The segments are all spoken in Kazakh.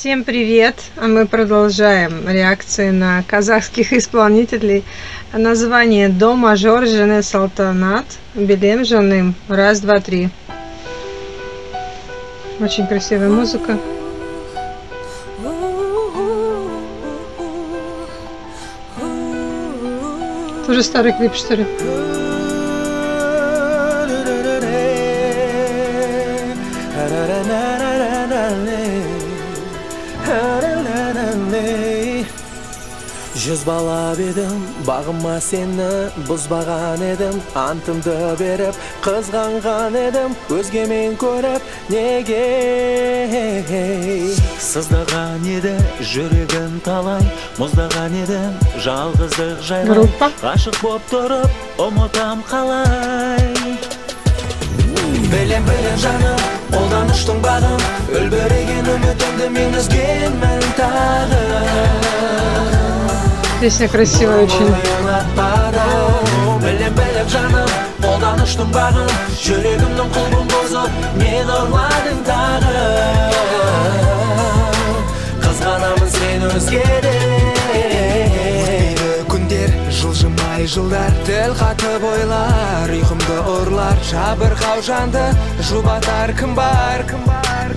Всем привет! А мы продолжаем реакции на казахских исполнителей. Название до мажор жене салтанат Билем жаным. Раз, два, три. Очень красивая музыка. Тоже старый клип, что ли? Жүз бала бедім, бағыма сені бұзбаған едім, антымды беріп, қызғанған едім, өзгемен көріп, неге? Сыздаған еді, жүрегім талай, мұздаған едім, жалғыздық жайлай, ғашық боп тұрып, ұмытам қалай. Білем жаным, қолдан ұштың бағым, өлбіреген үмітімді мен үзгенмін тағы. Песня красивая очень. Күндер жылжымай жылдар, тіл қатып ойлар, ұйқымды ұрлар, жабырқау жанды жұбатар кім бар, кім бар.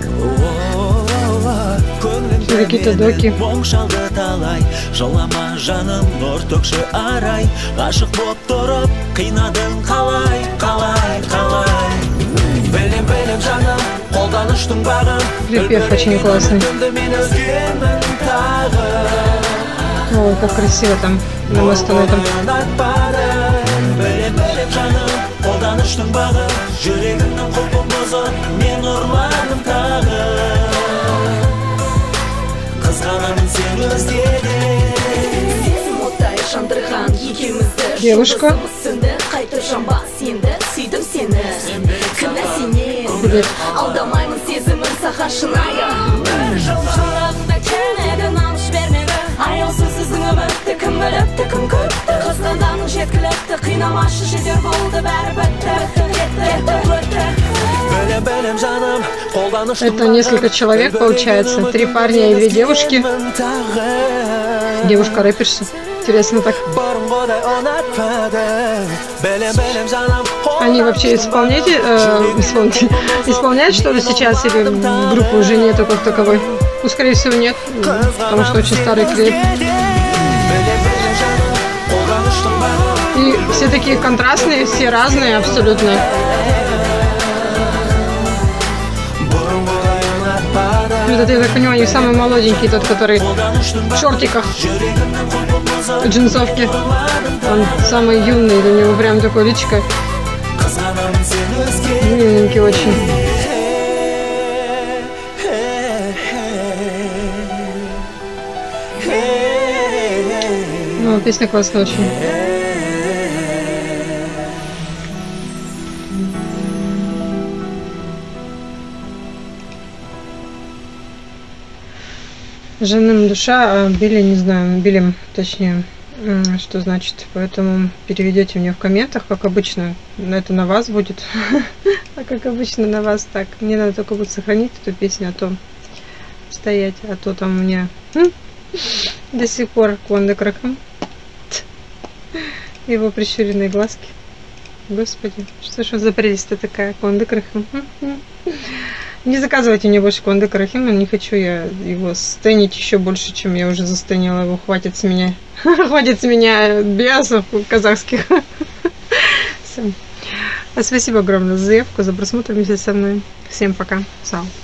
Көңілімді мұңшалды талай, жылама жаным нұр төкші арай, ғашық боп тұрып қинадың қалай, қалай, қалай. Білем жаным, қолдан ұштың бағым, припев очень классный. Ой, как красиво там на мосту на этом. Білем жаным, қолдан ұштың бағым, жүрегімнің құлпын бұзып, мен ұрладым тағы. Девушка. Привет. Это несколько человек, получается. 3 парня и 2 девушки. Девушка рэперша. Интересно так. Они вообще исполняют что-то сейчас или группы уже нету как таковой? Ну, скорее всего, нет, потому что очень старый клип. И все такие контрастные, все разные абсолютно. Это, я так понимаю, не самый молоденький, тот, который в шортиках, в джинсовке. Он самый юный, у него прям такое личико. Миленький очень. Ну, песня классная очень. Женым душа, а Били не знаю, Билем точнее, что значит. Поэтому переведете мне в комментах, как обычно. Это на вас будет. А как обычно на вас так. Мне надо только будет сохранить эту песню, а то стоять, а то там у меня до сих пор Конде Краком. Его прищуренные глазки. Господи, что ж за прелесть-то такая, Конде Краком. Не заказывайте мне больше Конде Крахима, не хочу я его стенить еще больше, чем я уже застенила его. Хватит с меня, хватит с меня биасов казахских. Спасибо огромное за заявку, за просмотр вместе со мной. Всем пока. Сау.